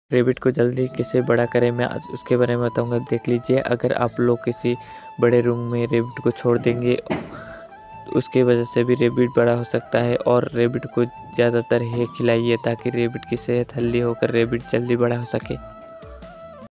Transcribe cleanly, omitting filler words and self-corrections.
Rebate को जल्दी कैसे बड़ा करें, मैं आज उसके बारे में बताऊंगा। देख लीजिए, अगर आप लोग किसी बड़े रूम में रेबिट को छोड़ देंगे तो उसके वजह से भी रेबिट बड़ा हो सकता है। और रेबिट को ज़्यादातर है खिलाइए ताकि रेबिट की सेहत हेल्दी होकर रेबिट जल्दी बड़ा हो सके।